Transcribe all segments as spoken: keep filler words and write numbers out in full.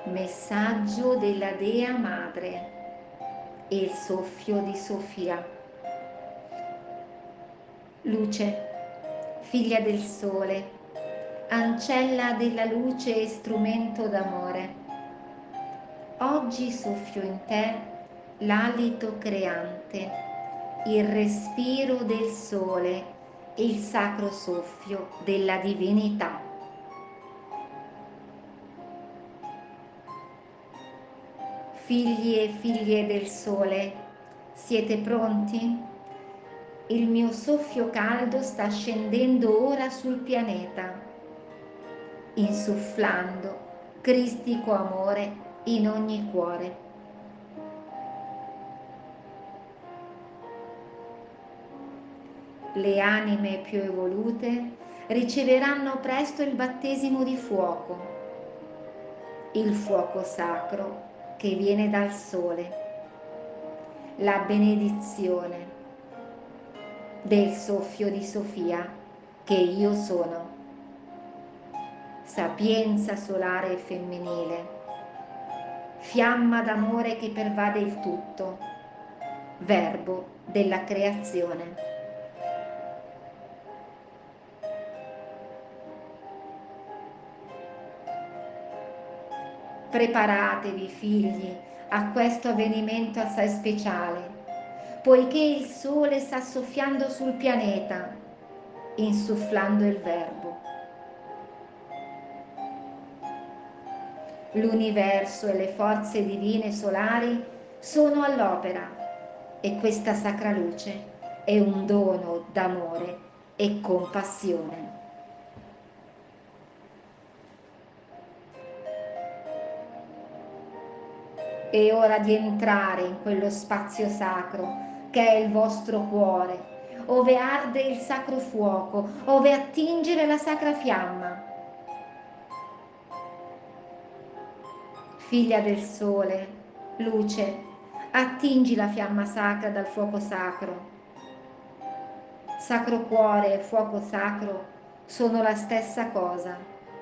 Messaggio della Dea Madre e il soffio di Sofia. Luce, figlia del sole, ancella della luce e strumento d'amore, oggi soffio in te l'alito creante, il respiro del sole e il sacro soffio della divinità. Figli e figlie del sole, siete pronti? Il mio soffio caldo sta scendendo ora sul pianeta, insufflando cristico amore in ogni cuore. Le anime più evolute riceveranno presto il battesimo di fuoco, il fuoco sacro che viene dal sole, la benedizione del soffio di Sofia che io sono, sapienza solare e femminile, fiamma d'amore che pervade il tutto, verbo della creazione. Preparatevi, figli, a questo avvenimento assai speciale, poiché il sole sta soffiando sul pianeta, insufflando il verbo. L'universo e le forze divine solari sono all'opera e questa sacra luce è un dono d'amore e compassione. È ora di entrare in quello spazio sacro che è il vostro cuore, ove arde il sacro fuoco, ove attingere la sacra fiamma. Figlia del sole, luce, attingi la fiamma sacra dal fuoco sacro. Sacro cuore e fuoco sacro sono la stessa cosa.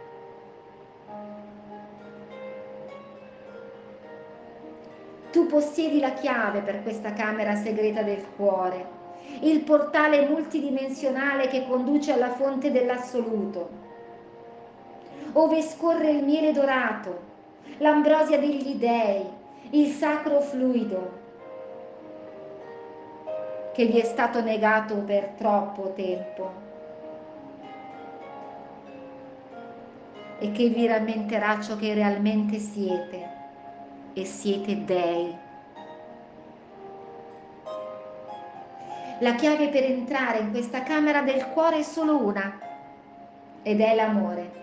Tu possiedi la chiave per questa camera segreta del cuore, il portale multidimensionale che conduce alla fonte dell'assoluto, ove scorre il miele dorato, l'ambrosia degli dei, il sacro fluido che vi è stato negato per troppo tempo e che vi rammenterà ciò che realmente siete, e siete dei. La chiave per entrare in questa camera del cuore è solo una, ed è l'amore.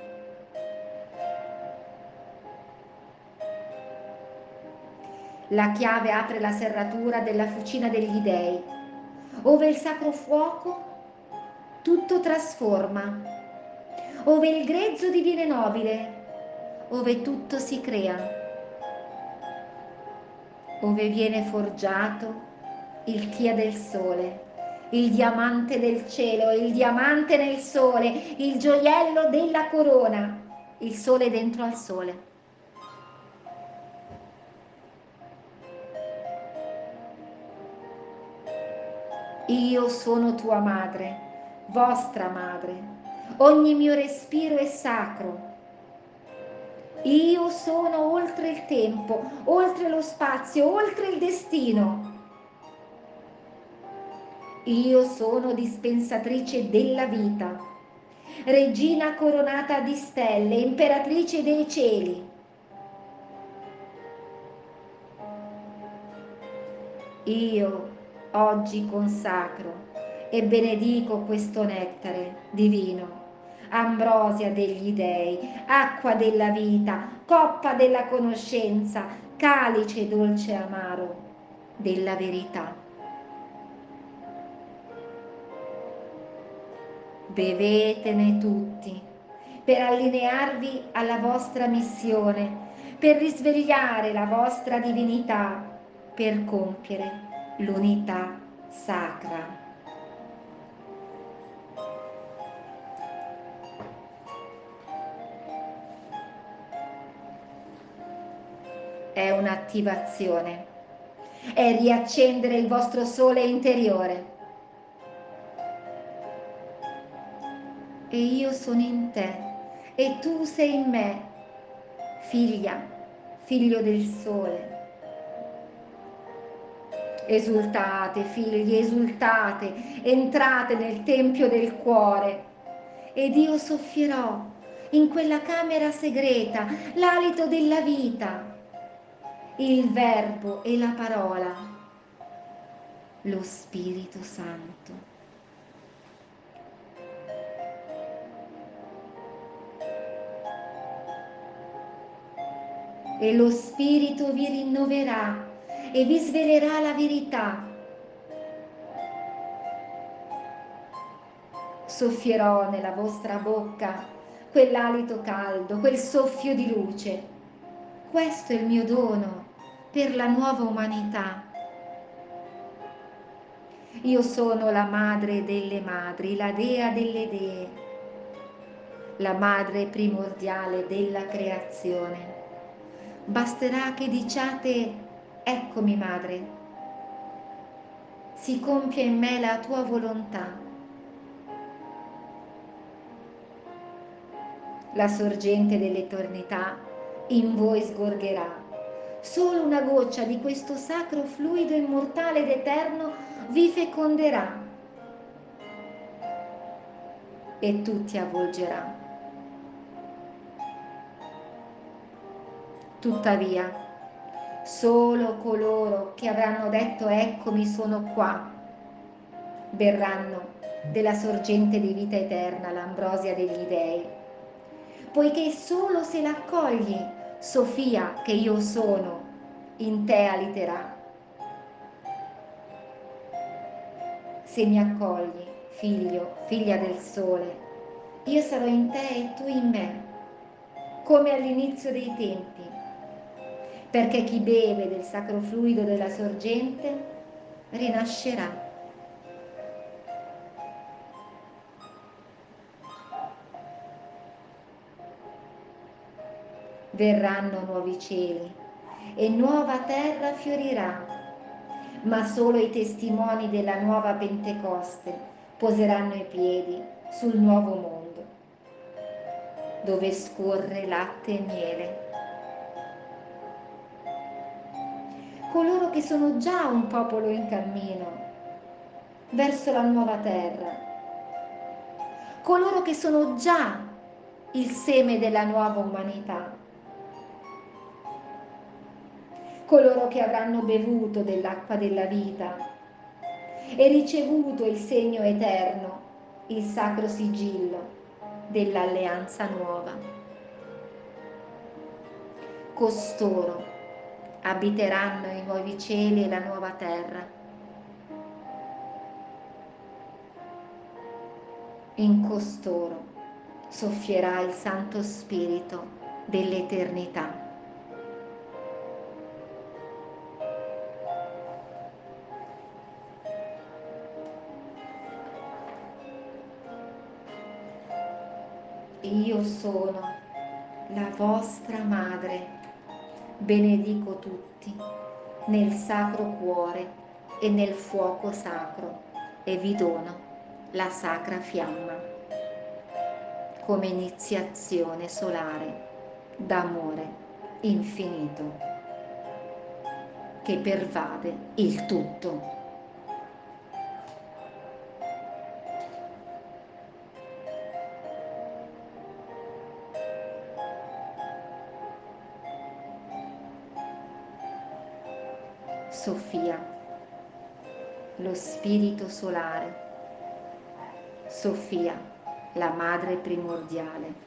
La chiave apre la serratura della fucina degli dei, ove il sacro fuoco tutto trasforma, ove il grezzo diviene nobile, ove tutto si crea, ove viene forgiato il tia del sole, il diamante del cielo, il diamante nel sole, il gioiello della corona, il sole dentro al sole. Io sono tua madre, vostra madre, ogni mio respiro è sacro. Io sono oltre il tempo, oltre lo spazio, oltre il destino. Io sono dispensatrice della vita, regina coronata di stelle, imperatrice dei cieli. Io oggi consacro e benedico questo nettare divino, ambrosia degli dei, acqua della vita, coppa della conoscenza, calice dolce e amaro della verità. Bevetene tutti per allinearvi alla vostra missione, per risvegliare la vostra divinità, per compiere l'unità sacra. è un'attivazione, è riaccendere il vostro sole interiore. E io sono in te e tu sei in me, figlia, figlio del sole. Esultate, figli, esultate, entrate nel tempio del cuore ed io soffierò in quella camera segreta l'alito della vita, il verbo e la parola, lo Spirito Santo. E lo Spirito vi rinnoverà e vi svelerà la verità. Soffierò nella vostra bocca quell'alito caldo, quel soffio di luce. Questo è il mio dono per la nuova umanità. Io sono la madre delle madri, la dea delle dee, la madre primordiale della creazione. Basterà che diciate: eccomi madre, si compie in me la tua volontà. La sorgente dell'eternità in voi sgorgerà. Solo una goccia di questo sacro fluido immortale ed eterno vi feconderà e tutti avvolgerà. Tuttavia, solo coloro che avranno detto eccomi sono qua berranno della sorgente di vita eterna, l'ambrosia degli dei, poiché solo se l'accogli, Sofia, che io sono, in te aliterà. Se mi accogli, figlio, figlia del sole, io sarò in te e tu in me, come all'inizio dei tempi, perché chi beve del sacro fluido della sorgente rinascerà. Verranno nuovi cieli e nuova terra fiorirà, ma solo i testimoni della nuova Pentecoste poseranno i piedi sul nuovo mondo, dove scorre latte e miele. Coloro che sono già un popolo in cammino verso la nuova terra, coloro che sono già il seme della nuova umanità, coloro che avranno bevuto dell'acqua della vita e ricevuto il segno eterno, il sacro sigillo dell'alleanza nuova. Costoro abiteranno i nuovi cieli e la nuova terra. In costoro soffierà il Santo Spirito dell'eternità. Io sono la vostra madre, benedico tutti nel sacro cuore e nel fuoco sacro e vi dono la sacra fiamma come iniziazione solare d'amore infinito che pervade il tutto. Sofia, lo spirito solare, Sofia, la madre primordiale.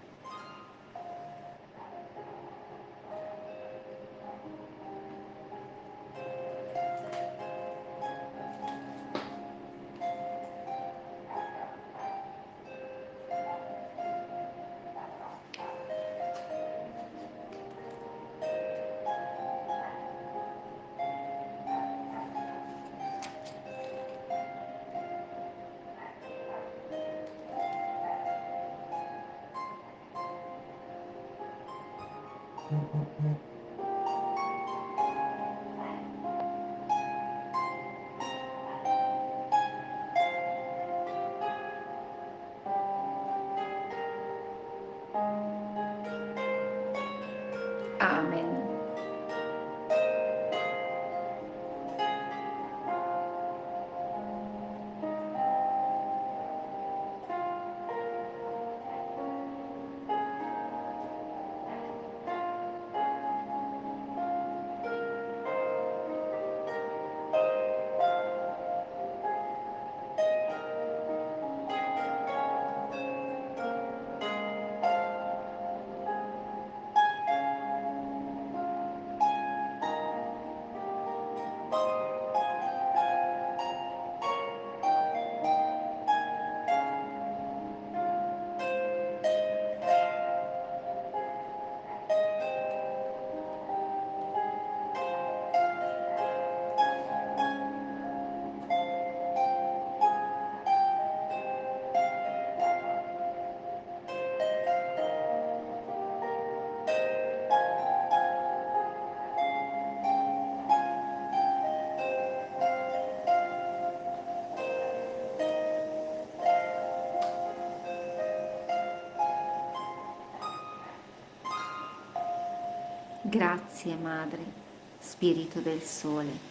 Grazie, Madre, Spirito del Sole.